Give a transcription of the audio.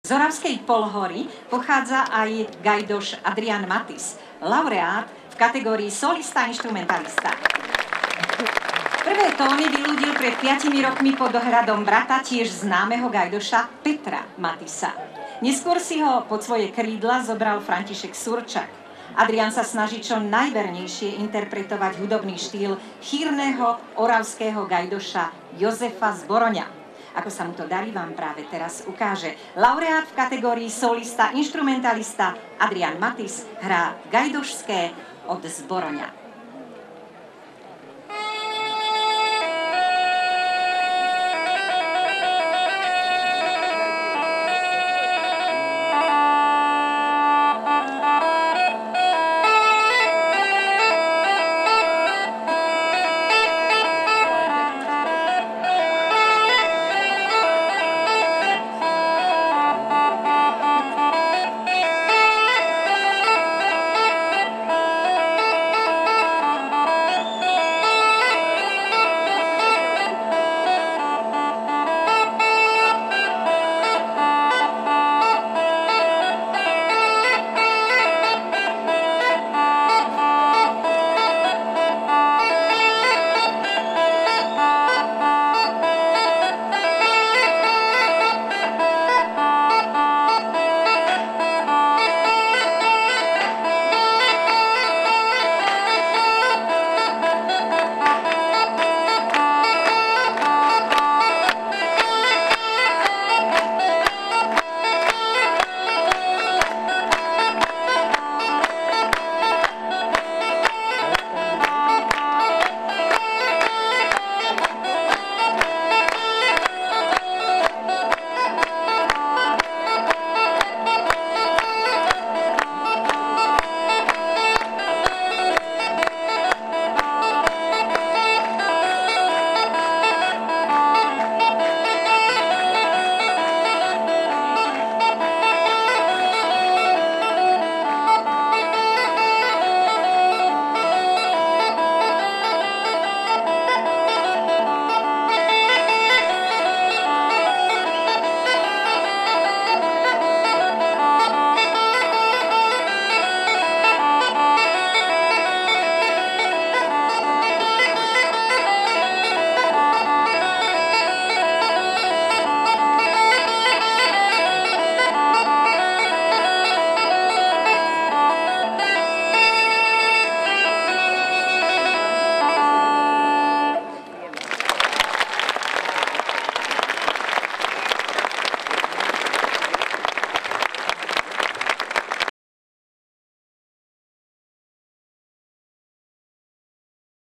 Z Oravskej Polhory pochádza aj gajdoš Adrian Matis, laureát v kategórii solista-inštrumentalista. Prvé tóny vyľúdil pred 5 rokmi pod dohľadom brata tiež známeho gajdoša Petra Matisa. Neskôr si ho pod svoje krídla zobral František Surčak. Adrian sa snaží čo najvernejšie interpretovať hudobný štýl chýrneho oravského gajdoša Jozefa Zboroňa. Ako sa mu to darí, vám práve teraz ukáže. Laureát v kategórii solista-inštrumentalista Adrian Matis hrá gajdošské od Zboroňa.